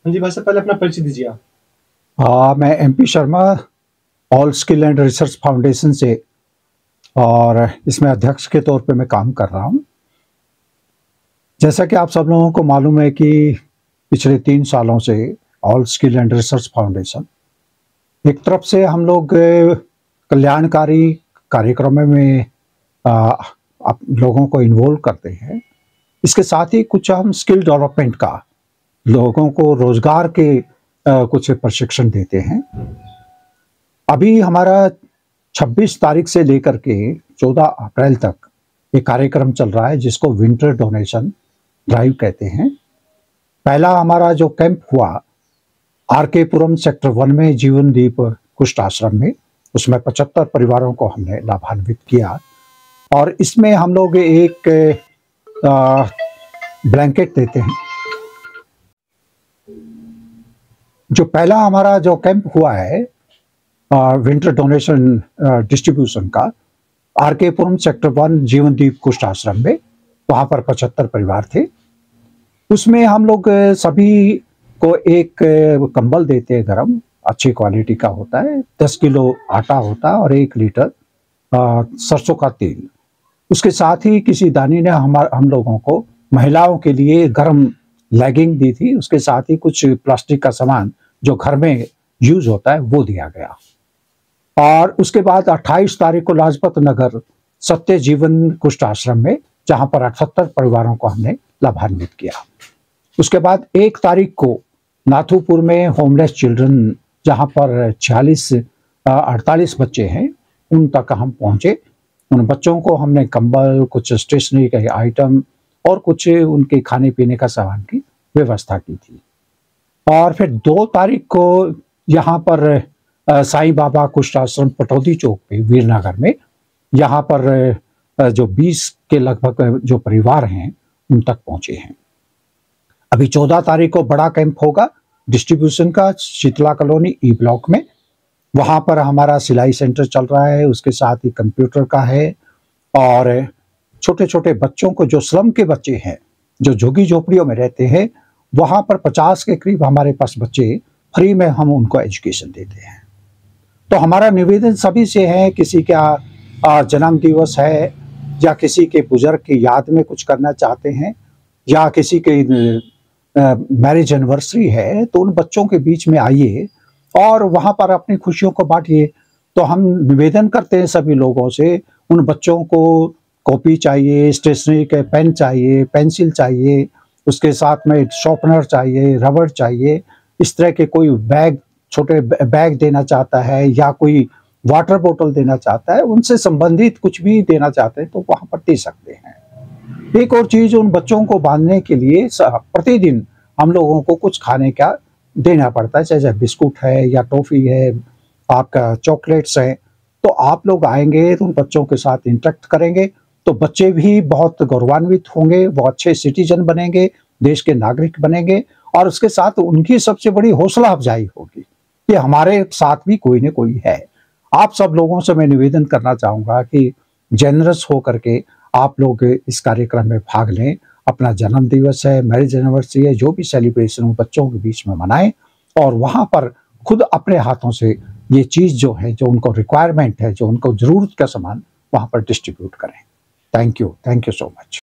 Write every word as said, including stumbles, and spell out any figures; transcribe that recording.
हाँ जी, भाई साहब पहले अपना परिचय दीजिए आप। हाँ, मैं MP Sharma, all skill and research foundation से, और इसमें अध्यक्ष के तौर पे मैं काम कर रहा हूँ। जैसा कि आप सब लोगों को मालूम है कि पिछले तीन सालों से all skill and research foundation एक तरफ से हम लोग अ, कल्याणकारी कार्यक्रमों में आ, आप लोगों को इन्वॉल्व करते हैं। इसके साथ ही कुछ हम स्किल डेवलपमेंट का, लोगों को रोजगार के आ, कुछ प्रशिक्षण देते हैं। अभी हमारा छब्बीस तारीख से लेकर के चौदह अप्रैल तक एक कार्यक्रम चल रहा है जिसको विंटर डोनेशन ड्राइव कहते हैं। पहला हमारा जो कैंप हुआ are K Puram sector one में जीवन दीप कुष्ठ आश्रम में, उसमें पचहत्तर परिवारों को हमने लाभान्वित किया। और इसमें हम लोग एक आ, ब्लैंकेट देते हैं। जो पहला हमारा जो कैंप हुआ है विंटर डोनेशन डिस्ट्रीब्यूशन का, R K Puram sector one जीवनदीप कुष्ठ आश्रम में, वहाँ पर पचहत्तर परिवार थे। उसमें हम लोग सभी को एक कंबल देते हैं, गरम अच्छी क्वालिटी का होता है, दस किलो आटा होता है और एक लीटर सरसों का तेल। उसके साथ ही किसी दानी ने हमारे हम लोगों को महिलाओं के लिए गरम लेगिंग दी थी। उसके साथ ही कुछ प्लास्टिक का सामान जो घर में यूज होता है वो दिया गया। और उसके बाद अट्ठाईस तारीख को लाजपत नगर सत्य जीवन कुष्ठ आश्रम में, जहां पर अठहत्तर परिवारों को हमने लाभान्वित किया। उसके बाद एक तारीख को नाथुपुर में होमलेस चिल्ड्रन, जहां पर छियालीस अड़तालीस बच्चे हैं, उन तक हम पहुंचे। उन बच्चों को हमने कंबल, कुछ स्टेशनरी के आइटम और कुछ उनके खाने पीने का सामान की व्यवस्था की थी। और फिर दो तारीख को यहाँ पर साईं बाबा कुष्ठ आश्रम पटौदी चौक पे वीरनगर में, यहाँ पर जो बीस के लगभग जो परिवार हैं उन तक पहुंचे हैं। अभी चौदह तारीख को बड़ा कैंप होगा डिस्ट्रीब्यूशन का शीतला कॉलोनी ई ब्लॉक में। वहाँ पर हमारा सिलाई सेंटर चल रहा है, उसके साथ ही कंप्यूटर का है। और छोटे छोटे बच्चों को, जो श्रम के बच्चे हैं, जो झुग्गी झोपड़ियों में रहते हैं, वहाँ पर पचास के करीब हमारे पास बच्चे फ्री में हम उनको एजुकेशन देते हैं। तो हमारा निवेदन सभी से है, किसी का जन्म दिवस है या किसी के बुजुर्ग की याद में कुछ करना चाहते हैं या किसी के मैरिज एनिवर्सरी है, तो उन बच्चों के बीच में आइए और वहाँ पर अपनी खुशियों को बांटिए। तो हम निवेदन करते हैं सभी लोगों से, उन बच्चों को कॉपी चाहिए, स्टेशनरी के पेन चाहिए, पेंसिल चाहिए, उसके साथ में शॉर्पनर चाहिए, रबड़ चाहिए, इस तरह के कोई बैग, छोटे बैग देना चाहता है या कोई वाटर बोतल देना चाहता है, उनसे संबंधित कुछ भी देना चाहते हैं तो वहाँ पर दे सकते हैं। एक और चीज़, उन बच्चों को बांधने के लिए प्रतिदिन हम लोगों को कुछ खाने का देना पड़ता है, चाहे बिस्कुट है या टॉफ़ी है, आपका चॉकलेट्स हैं। तो आप लोग आएंगे तो उन बच्चों के साथ इंटरेक्ट करेंगे तो बच्चे भी बहुत गौरवान्वित होंगे, वो अच्छे सिटीजन बनेंगे, देश के नागरिक बनेंगे। और उसके साथ उनकी सबसे बड़ी हौसला अफजाई होगी कि हमारे साथ भी कोई न कोई है। आप सब लोगों से मैं निवेदन करना चाहूँगा कि जेनरस हो करके आप लोग इस कार्यक्रम में भाग लें। अपना जन्म दिवस है, मैरिज एनिवर्सरी है, जो भी सेलिब्रेशन हो बच्चों के बीच में मनाएं और वहाँ पर खुद अपने हाथों से ये चीज़ जो है, जो उनको रिक्वायरमेंट है, जो उनको ज़रूरत का सामान, वहाँ पर डिस्ट्रीब्यूट करें। Thank you, thank you so much.